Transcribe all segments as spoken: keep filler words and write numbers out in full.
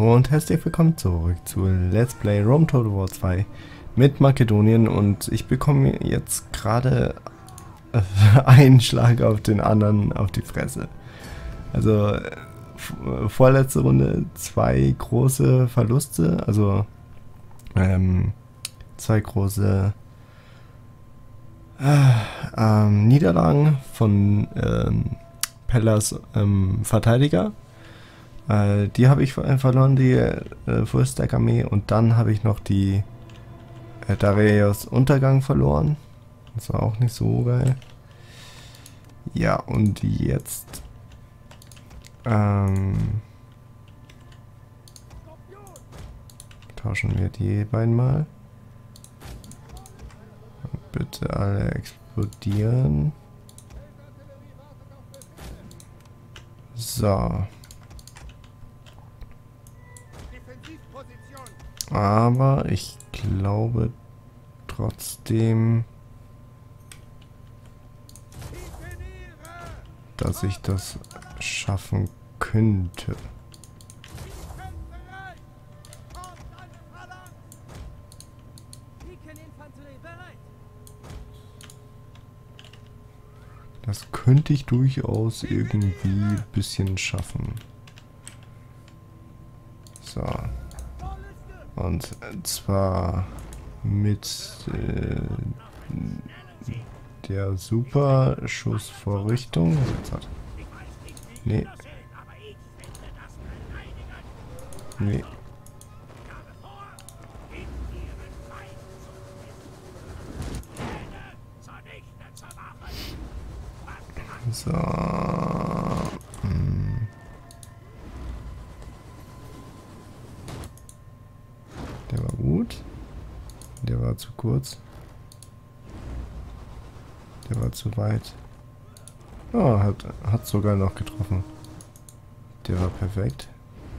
Hallo und herzlich willkommen zurück zu Let's Play Rome Total War zwei mit Makedonien, und ich bekomme jetzt gerade einen Schlag auf den anderen auf die Fresse. Also vorletzte Runde zwei große Verluste, also ähm, zwei große äh, ähm, Niederlagen von ähm, Pellas ähm, Verteidiger. Äh, die habe ich verloren, die äh, Fullstack-Armee, und dann habe ich noch die äh, Dareios Untergang verloren. Das war auch nicht so geil. Ja, und jetzt ähm, tauschen wir die beiden mal. Bitte alle explodieren. So. Aber ich glaube trotzdem, dass ich das schaffen könnte. Das könnte ich durchaus irgendwie ein bisschen schaffen. So. Und zwar mit äh, der Super-Schussvorrichtung. Nee. Nee. So. Hm. Der war gut. Der war zu kurz. Der war zu weit. Oh, hat, hat sogar noch getroffen. Der war perfekt.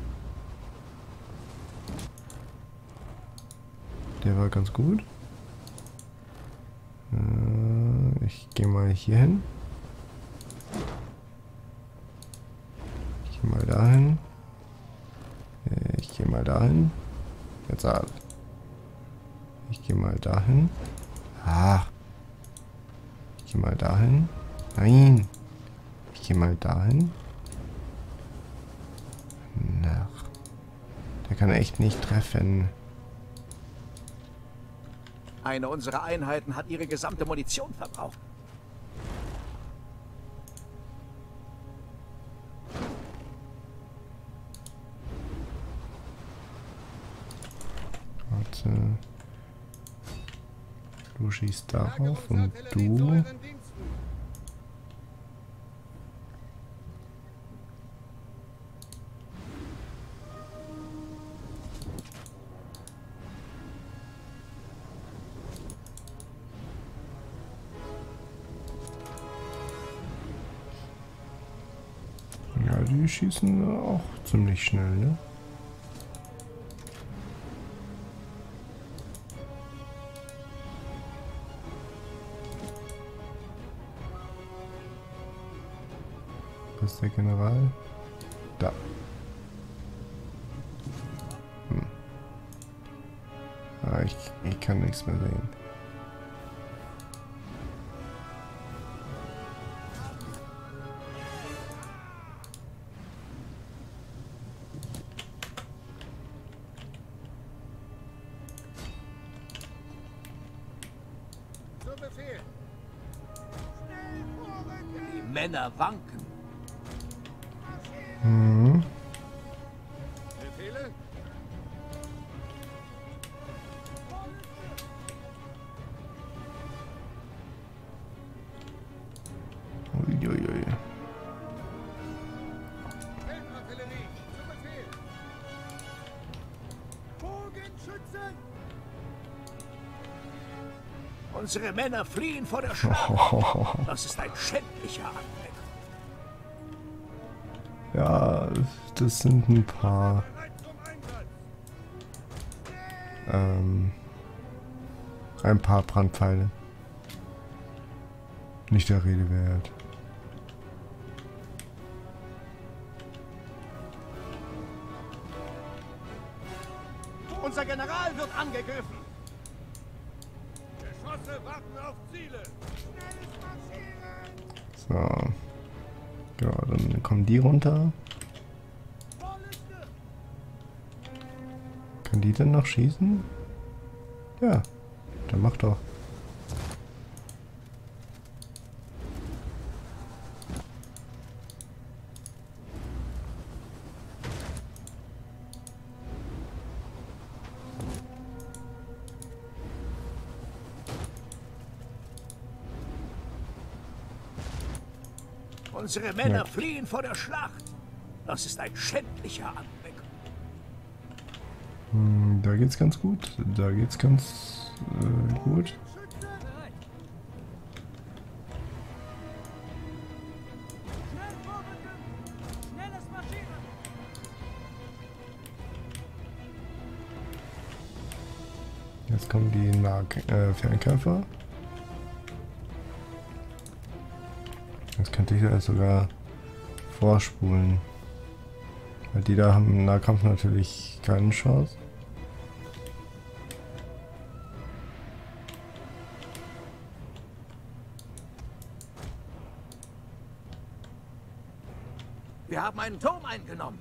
Der war ganz gut. Äh, ich gehe mal hier hin. Ich gehe mal dahin. Ich gehe mal dahin. Jetzt ab. Ich gehe mal dahin. Ah. Ich gehe mal dahin. Nein. Ich gehe mal dahin. Na. Der kann echt nicht treffen. Eine unserer Einheiten hat ihre gesamte Munition verbraucht. Warte. Du schießt darauf und du. Ja, die schießen auch ziemlich schnell, ne? Was ist der General? Da. Hm. Ah, ich, ich kann nichts mehr sehen. Die Männer wanken. Mhm. Uiuiui. Unsere Männer fliehen vor der Schlacht. Das ist ein schändlicher Anblick. Ja, das sind ein paar ähm, ein paar Brandpfeile. Nicht der Rede wert. angegriffen. Geschosse warten auf Ziele. Schnelles Marschieren. So. Ja, dann kommen die runter. Kann die denn noch schießen? Ja, dann mach doch. Unsere Männer Ja. fliehen vor der Schlacht. Das ist ein schändlicher Anblick. Hm, da geht's ganz gut. Da geht's ganz äh, gut. Jetzt kommen die nah äh, Fernkämpfer. Jetzt könnte ich ja sogar vorspulen. Weil die da haben im Nahkampf natürlich keine Chance. Wir haben einen Turm eingenommen.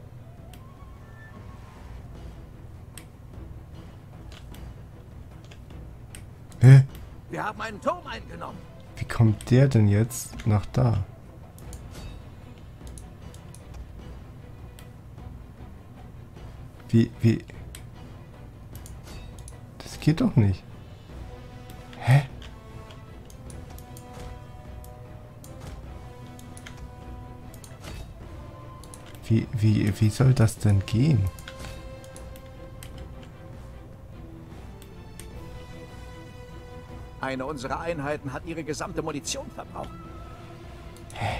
Hä? Wir haben einen Turm eingenommen. Wie kommt der denn jetzt nach da? Wie, wie... Das geht doch nicht. Hä? Wie, wie, wie soll das denn gehen? Eine unserer Einheiten hat ihre gesamte Munition verbraucht. Hä?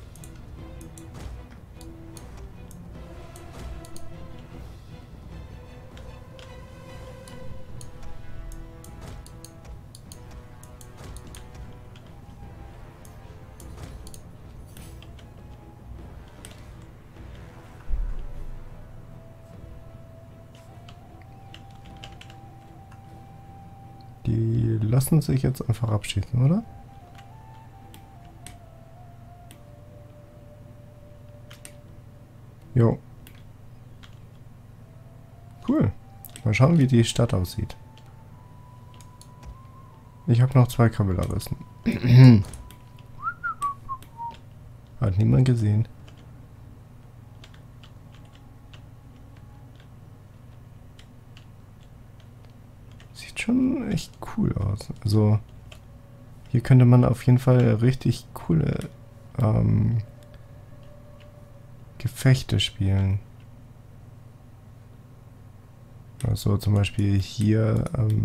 Die lassen sich jetzt einfach abschießen, oder? Jo. Cool. Mal schauen, wie die Stadt aussieht. Ich habe noch zwei Kavalleristen. Hat niemand gesehen. Sieht schon echt cool aus. Also hier könnte man auf jeden Fall richtig coole ähm, Gefechte spielen. Also zum Beispiel hier ähm,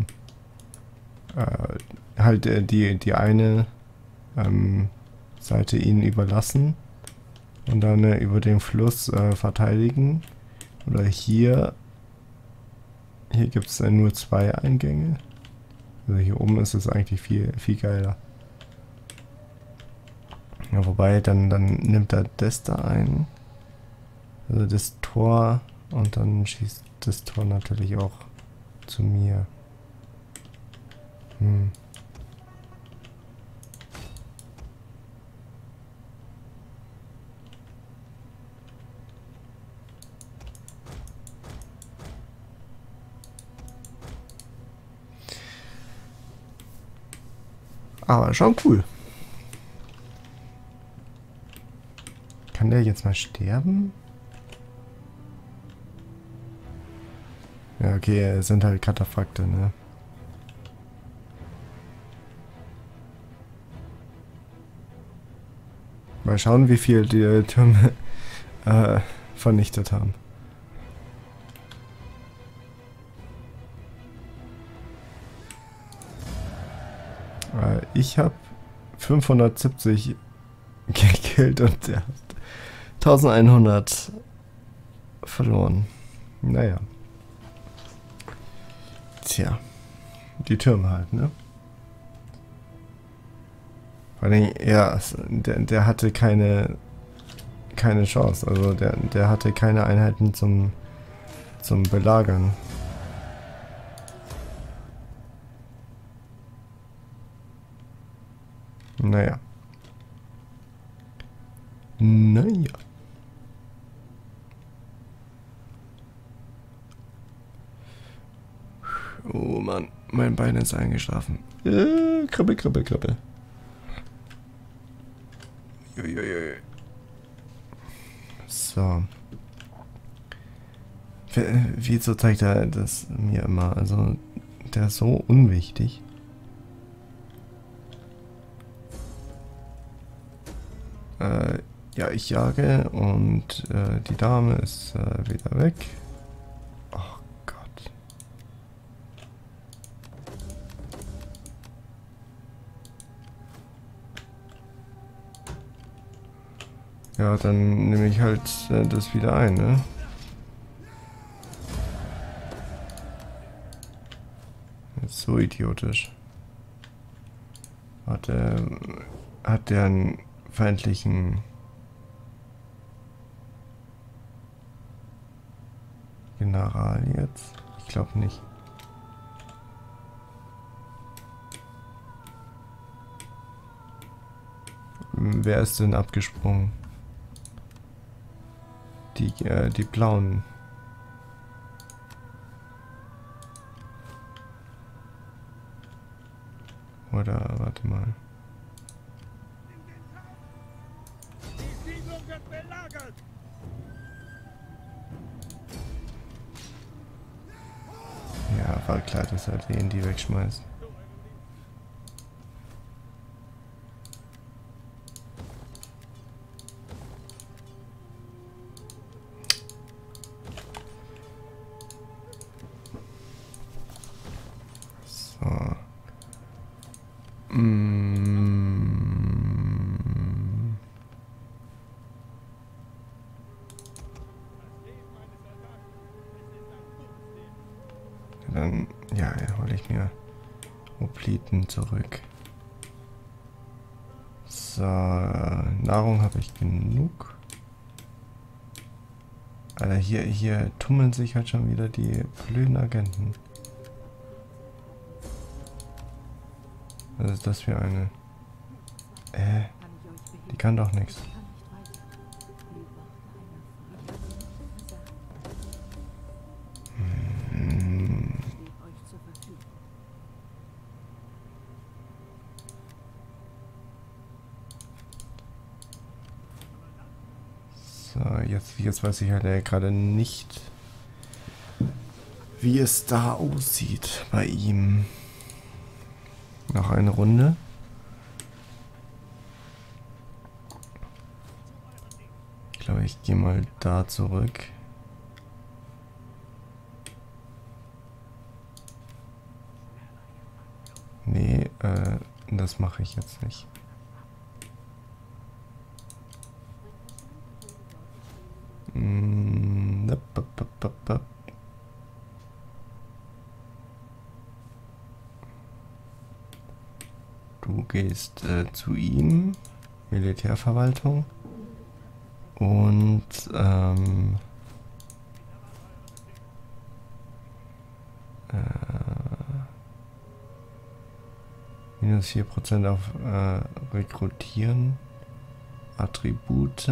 äh, halt äh, die, die eine ähm, Seite ihnen überlassen und dann äh, über den Fluss äh, verteidigen. Oder hier Hier gibt es nur zwei Eingänge. Also hier oben ist es eigentlich viel, viel geiler. Ja, wobei, dann, dann nimmt er das da ein. Also das Tor. Und dann schießt das Tor natürlich auch zu mir. Hm. Aber schon cool. Kann der jetzt mal sterben? Ja, okay, es sind halt Katapfakte, ne? Mal schauen, wie viel die Türme äh, vernichtet haben. Ich habe fünfhundertsiebzig gekillt und der hat eintausendeinhundert verloren. Naja. Tja. Die Türme halt, ne? Vor allem, ja, der, der hatte keine keine Chance. Also der, der hatte keine Einheiten zum, zum Belagern. Naja. Naja. Oh Mann, mein Bein ist eingeschlafen. Äh, kribbel, kribbel, kribbel. Uiuiui. So. Wieso zeigt er das mir immer? Also, der ist so unwichtig. Äh, ja, ich jage und äh, die Dame ist äh, wieder weg. Oh Gott. Ja, dann nehme ich halt äh, das wieder ein, ne? Jetzt so idiotisch. Hat der, hat der einen feindlichen General jetzt? Ich glaube nicht. Wer ist denn abgesprungen? Die, äh, die Blauen. Oder, warte mal. Die Siedlung wird belagert! Ja, war klar, dass er den die wegschmeißt. So. Mm. Dann, ja, hole ich mir Hopliten zurück. So, Nahrung habe ich genug. Alter, hier, hier tummeln sich halt schon wieder die blöden Agenten. Was ist das für eine? Äh, die kann doch nichts. Hm. So, jetzt, jetzt weiß ich halt äh, gerade nicht, wie es da aussieht bei ihm. Noch eine Runde. Ich glaube, ich gehe mal da zurück. Nee, äh, das mache ich jetzt nicht. Mm, up, up, up, up, up. Du gehst äh, zu ihm, Militärverwaltung, und ähm, äh, minus vier Prozent auf äh, Rekrutieren, Attribute,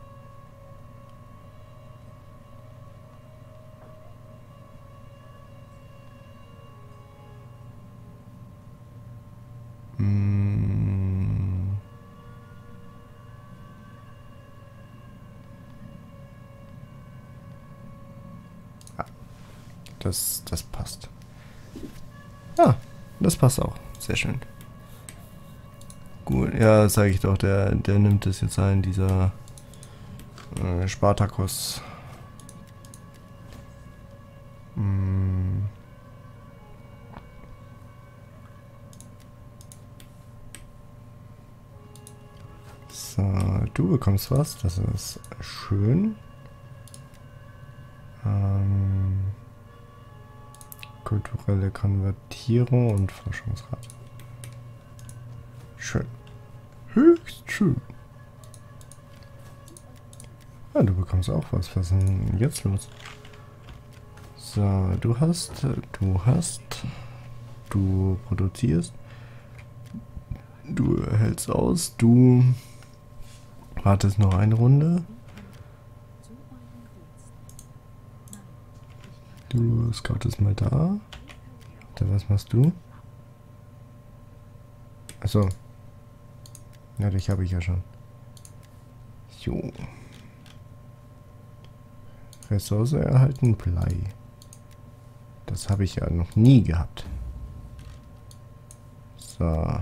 Das, das passt. Ah, das passt auch. Sehr schön. Gut, ja, sage ich doch, der, der nimmt es jetzt ein, dieser äh, Spartacus. Hm. So, du bekommst was, das ist schön. Ähm, kulturelle Konvertierung und Forschungsrate. Schön. Höchst schön. Ah, du bekommst auch was. Was ist denn jetzt los? So, du hast, du hast, du produzierst, du hältst aus, du wartest noch eine Runde. Du scoutest mal da. Da, was machst du? Achso. Ja, dich habe ich ja schon. Jo. Ressource erhalten, Blei. Das habe ich ja noch nie gehabt. So.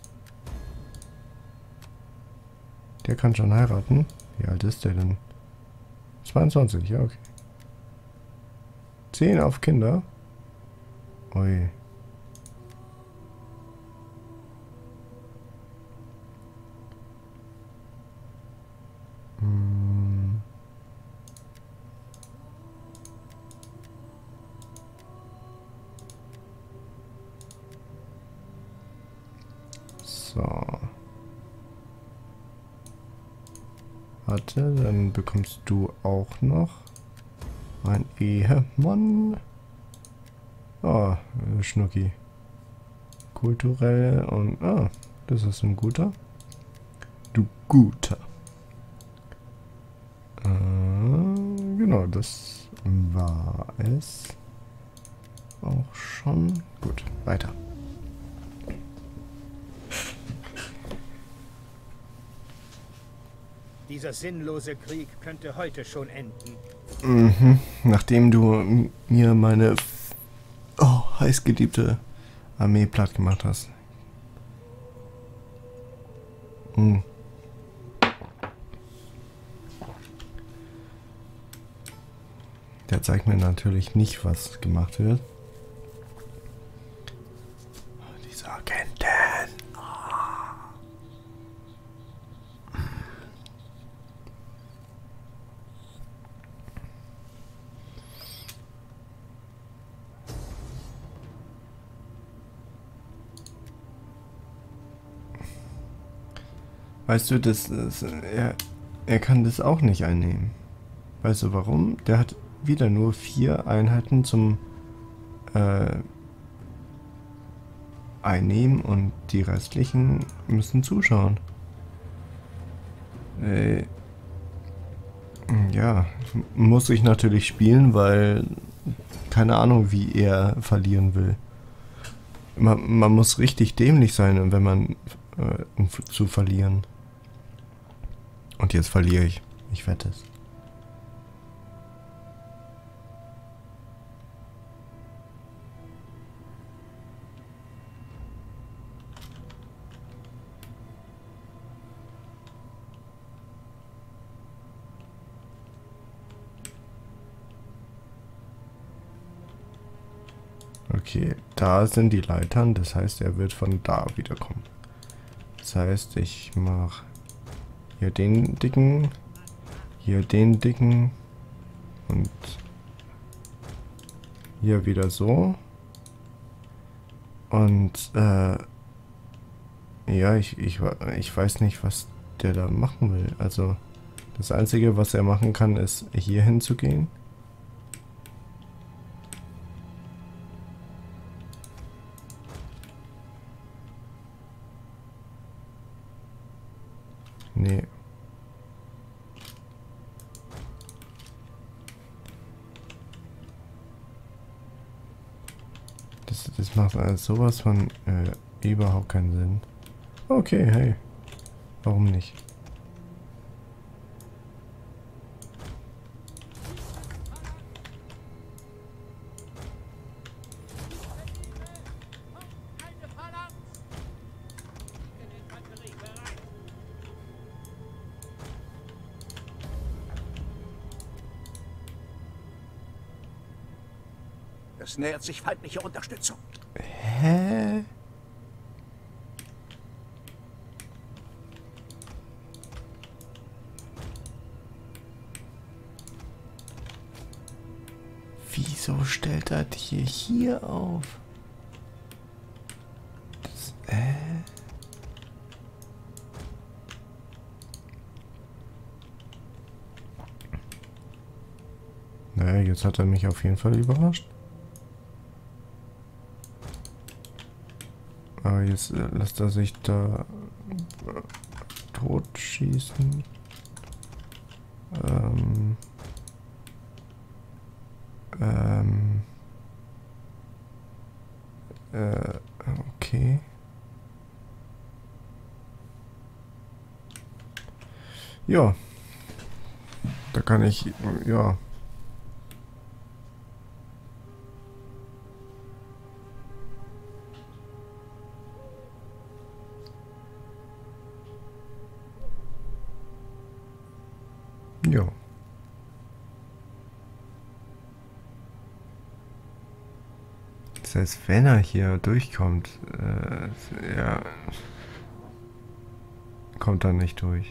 Der kann schon heiraten. Wie alt ist der denn? zweiundzwanzig, ja, okay. zehn auf Kinder. Ui. Hm. So. Warte, dann bekommst du auch noch ein Ehemann. Oh, Schnucki. Kulturell und... Ah, das ist ein guter. Du guter. Äh, genau, das war es auch schon. Gut, weiter. Dieser sinnlose Krieg könnte heute schon enden. Mhm. Nachdem du mir meine oh, heißgeliebte Armee platt gemacht hast. Mhm. Der zeigt mir natürlich nicht, was gemacht wird. Diese Agentin. Weißt du, das, das er, er kann das auch nicht einnehmen. Weißt du warum? Der hat wieder nur vier Einheiten zum äh, Einnehmen und die restlichen müssen zuschauen. Äh, ja, muss ich natürlich spielen, weil keine Ahnung, wie er verlieren will. Man, man muss richtig dämlich sein, wenn man äh, um zu verlieren. Und jetzt verliere ich. Ich wette es. Okay, da sind die Leitern. Das heißt, er wird von da wiederkommen. Das heißt, ich mache hier den dicken, hier den dicken und hier wieder so. Und äh, ja, ich, ich, ich weiß nicht, was der da machen will. Also das Einzige, was er machen kann, ist hier hinzugehen. Nee. Das, das macht also sowas von äh, überhaupt keinen Sinn. Okay, hey. Warum nicht? Es nähert sich feindliche Unterstützung. Hä? Wieso stellt er die hier auf? Das, äh? Naja, jetzt hat er mich auf jeden Fall überrascht. Aber jetzt äh, lässt er sich da Totschießen. Ähm. Ähm. Äh, okay. Ja. Da kann ich, ja. Ja. Das heißt, wenn er hier durchkommt, äh, ja, kommt er nicht durch.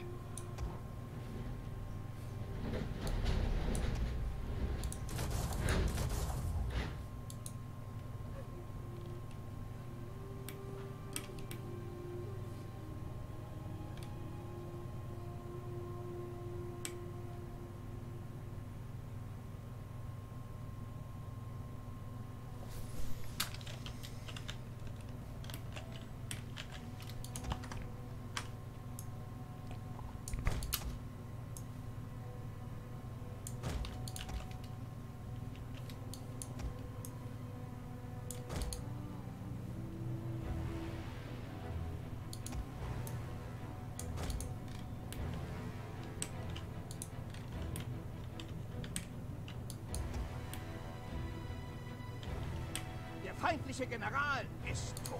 Der feindliche General ist tot.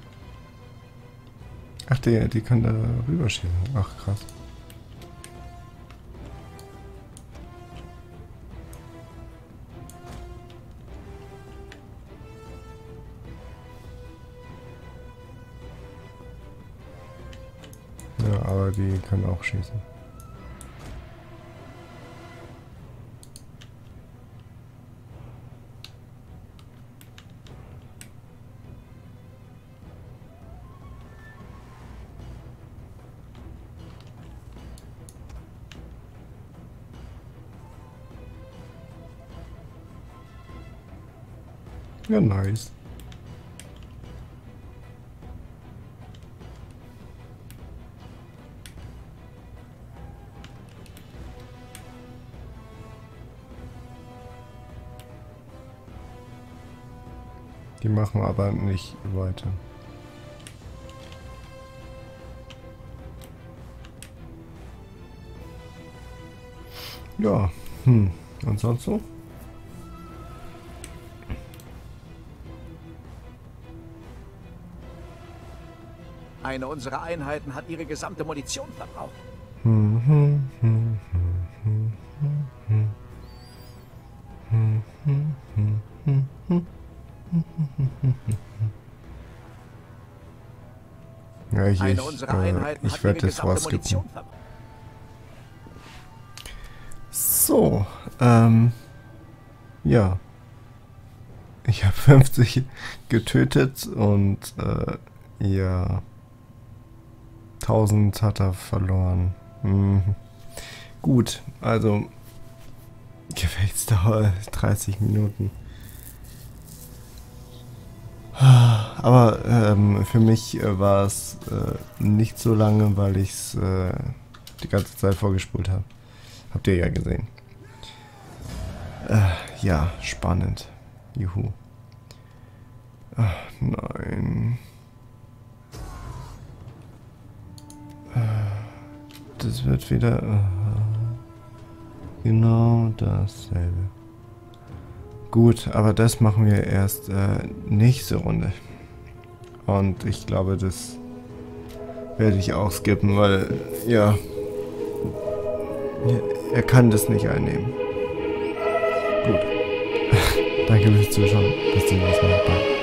Ach, die, die kann da rüberschießen. Ach, krass. Ja, aber die kann auch schießen. Ja, nice. Die machen aber nicht weiter. Ja, hm. Und sonst so? Eine unserer Einheiten hat ihre gesamte Munition verbraucht. Hm, hm, hm, hm, hm, hm, hm, hm, hm, hm. Ja, ich, Eine ich, unserer äh, Einheiten ich hat werde ihre das gesamte vorskippen. Munition verbraucht. So, ähm, ja. Ich habe fünfzig getötet und, äh, ja, tausend hat er verloren. Mhm. Gut, also, Gefechtsdauer dreißig Minuten. Aber ähm, für mich äh, war es äh, nicht so lange, weil ich es äh, die ganze Zeit vorgespult habe. Habt ihr ja gesehen. Äh, ja, spannend. Juhu. Ach, nein. Das wird wieder äh, genau dasselbe. Gut, aber das machen wir erst äh, nächste Runde. Und ich glaube, das werde ich auch skippen, weil, ja, er kann das nicht einnehmen. Gut. Danke fürs Zuschauen. Bis zum nächsten Mal. Bye.